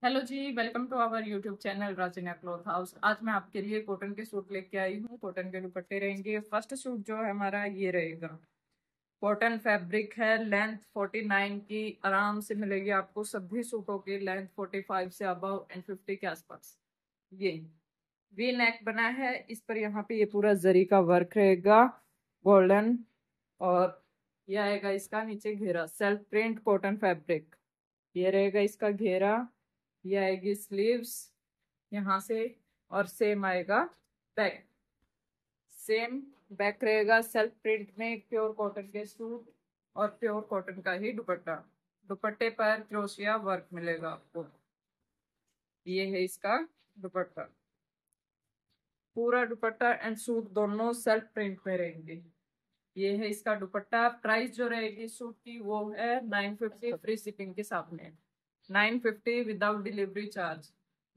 Hello जी, welcome to our YouTube channel Rajina cloth house. आज मैं आपके लिए कॉटन के सूट लेके आई हूँ। कॉटन के दुपट्टे रहेंगे। फर्स्ट सूट जो है हमारा ये रहेगा। कॉटन फैब्रिक है, लेंथ 49 की आराम से मिलेगी आपको। सभी सूटों की लेंथ 45 से अबव एंड 50 के आसपास। ये वी नेक बना है, इस पर यहाँ पे ये पूरा जरी का वर्क रहेगा, गोल्डन। और ये आएगा इसका नीचे घेरा, सेल्फ प्रिंट कॉटन फैब्रिक। ये रहेगा इसका घेरा। ये आएगी स्लीव्स यहाँ से, और सेम आएगा बैक। सेम बैक रहेगा सेल्फ प्रिंट में, प्योर कॉटन के सूट और प्योर कॉटन का ही दुपट्टा। दुपट्टे पर क्रोशिया वर्क मिलेगा आपको। ये है इसका दुपट्टा। पूरा दुपट्टा एंड सूट दोनों सेल्फ प्रिंट में रहेंगे। ये है इसका दुपट्टा। प्राइस जो रहेगी सूट की वो है 950 फ्री शिपिंग के साथ में। 950 without delivery charge.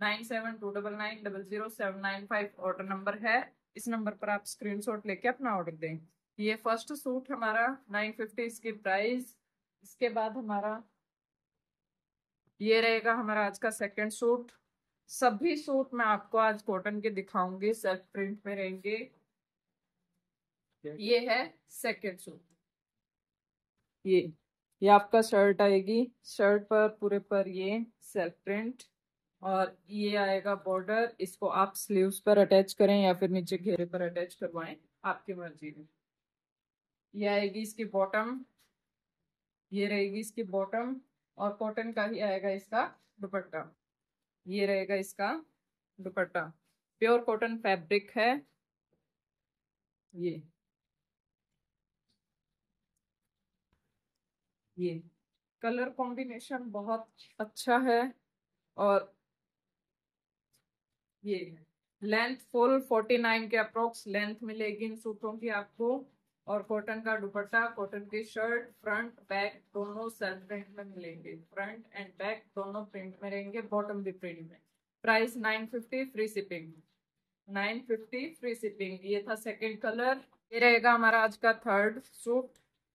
9729900795 order number है। इस नंबर पर आप स्क्रीनशॉट लेके अपना ऑर्डर दें। ये फर्स्ट सूट हमारा 950 इसकी प्राइस। इसके बाद हमारा ये रहेगा हमारा आज का सेकंड सूट। सभी सूट मैं आपको आज कॉटन के दिखाऊंगी, सेल्फ प्रिंट में रहेंगे। ये है सेकंड सूट। ये आपका शर्ट आएगी। शर्ट पर पूरे पर ये सेल्फ प्रिंट, और ये आएगा बॉर्डर। इसको आप स्लीव्स पर अटैच करें या फिर नीचे घेरे पर अटैच करवाएं, आपकी मर्जी में। ये आएगी इसकी बॉटम। ये रहेगी इसकी बॉटम, और कॉटन का ही आएगा इसका दुपट्टा। ये रहेगा इसका दुपट्टा। प्योर कॉटन फैब्रिक है। ये ये कलर कॉम्बिनेशन बहुत अच्छा है। और ये लेंथ फुल 49 के अप्रोक्स लेंथ मिलेगी इन सूटों की आपको। और कॉटन का दुपट्टा, कॉटन की शर्ट, फ्रंट बैक दोनों सेल्फ प्रिंट में मिलेंगे। फ्रंट एंड बैक दोनों प्रिंट में रहेंगे, बॉटम भी प्रिंट में। Price 950 free shipping. 950 free shipping. ये था सेकंड कलर। ये रहेगा हमारा आज का थर्ड सूट।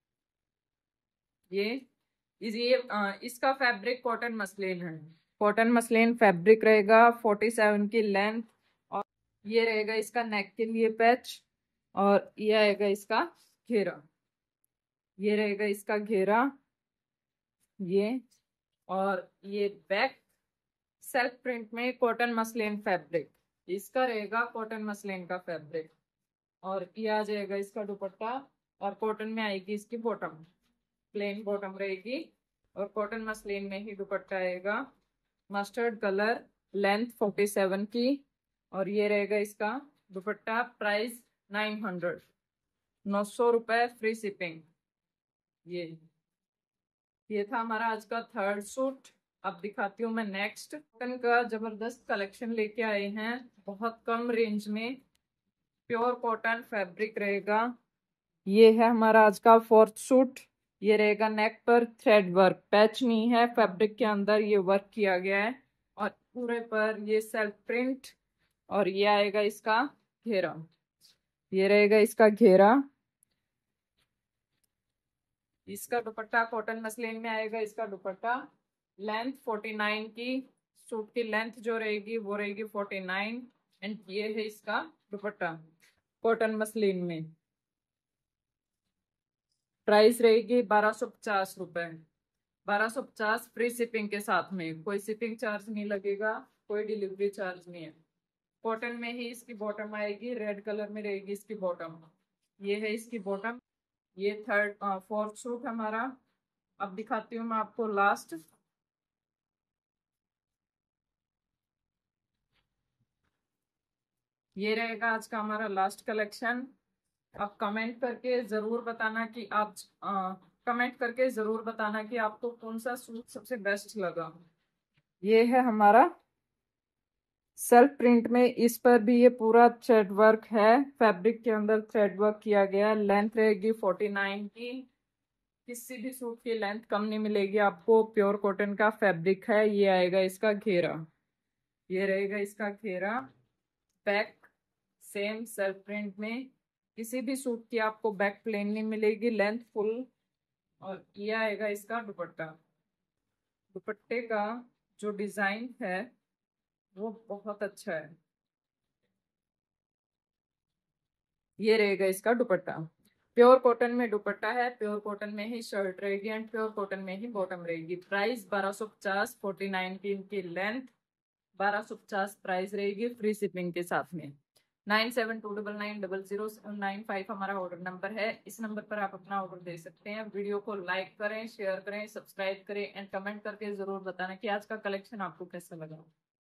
ये इसका फैब्रिक कॉटन मसलिन है। कॉटन मसलिन फैब्रिक रहेगा, 47 की लेंथ। और ये रहेगा इसका नेक के लिए पैच, और ये आएगा इसका घेरा। ये रहेगा इसका घेरा। ये और ये बैक सेल्फ प्रिंट में कॉटन मसलिन फैब्रिक। इसका रहेगा कॉटन मसलिन का फैब्रिक। और ये आ जाएगा इसका दुपट्टा। और कॉटन में आएगी इसकी बॉटम, प्लेन बॉटम रहेगी। और कॉटन मसलिन में ही दुपट्टा आएगा, मस्टर्ड कलर, लेंथ 47 की। और ये रहेगा इसका दुपट्टा। प्राइस 900, 900 रुपये फ्री शिपिंग। ये था हमारा आज का थर्ड सूट। अब दिखाती हूँ मैं नेक्स्ट। कॉटन का जबरदस्त कलेक्शन लेके आए हैं, बहुत कम रेंज में। प्योर कॉटन फैब्रिक रहेगा। ये है हमारा आज का फोर्थ सूट। ये रहेगा नेक पर थ्रेड वर्क, पैच नहीं है, फैब्रिक के अंदर ये वर्क किया गया है। और पूरे पर ये सेल्फ प्रिंट। और ये आएगा इसका घेरा। ये रहेगा इसका घेरा। इसका दुपट्टा कॉटन मसलिन में आएगा। इसका दुपट्टा लेंथ 49 की। सूट की लेंथ जो रहेगी वो रहेगी 49। एंड ये है इसका दुपट्टा कॉटन मसलिन में। प्राइस रहेगी 1250 रुपये। 1250 फ्री शिपिंग के साथ में। कोई शिपिंग चार्ज नहीं लगेगा, कोई डिलीवरी चार्ज नहीं है। कॉटन में ही इसकी बॉटम आएगी, रेड कलर में रहेगी इसकी बॉटम। ये है इसकी बॉटम। ये थर्ड फोर्थ सूट हमारा। अब दिखाती हूँ मैं आपको लास्ट। ये रहेगा आज का हमारा लास्ट कलेक्शन। आप कमेंट करके जरूर बताना कि आपको कौन सा सूट सबसे बेस्ट लगा। ये है हमारा सेल्फ प्रिंट में। इस पर भी ये पूरा थ्रेड वर्क है, फैब्रिक के अंदर थ्रेड वर्क किया गया है। लेंथ रहेगी 49 की। किसी भी सूट की लेंथ कम नहीं मिलेगी आपको। प्योर कॉटन का फैब्रिक है। ये आएगा इसका घेरा। ये रहेगा इसका घेरा। बैक सेम सेल्फ प्रिंट में। किसी भी सूट की आपको बैक प्लेन नहीं मिलेगी, लेंथ फुल। और ये आएगा इसका दुपट्टा। दुपट्टे का जो डिजाइन है वो बहुत अच्छा है। ये रहेगा इसका दुपट्टा। प्योर कॉटन में दुपट्टा है, प्योर कॉटन में ही शर्ट रहेगी एंड प्योर कॉटन में ही बॉटम रहेगी। प्राइस 1250, 49 की इनकी लेंथ, 1250 प्राइस रहेगी फ्री शिपिंग के साथ में। 9729900995 हमारा ऑर्डर नंबर है। इस नंबर पर आप अपना ऑर्डर दे सकते हैं। वीडियो को लाइक करें, शेयर करें, सब्सक्राइब करें एंड कमेंट करके जरूर बताना कि आज का कलेक्शन आपको कैसा लगा।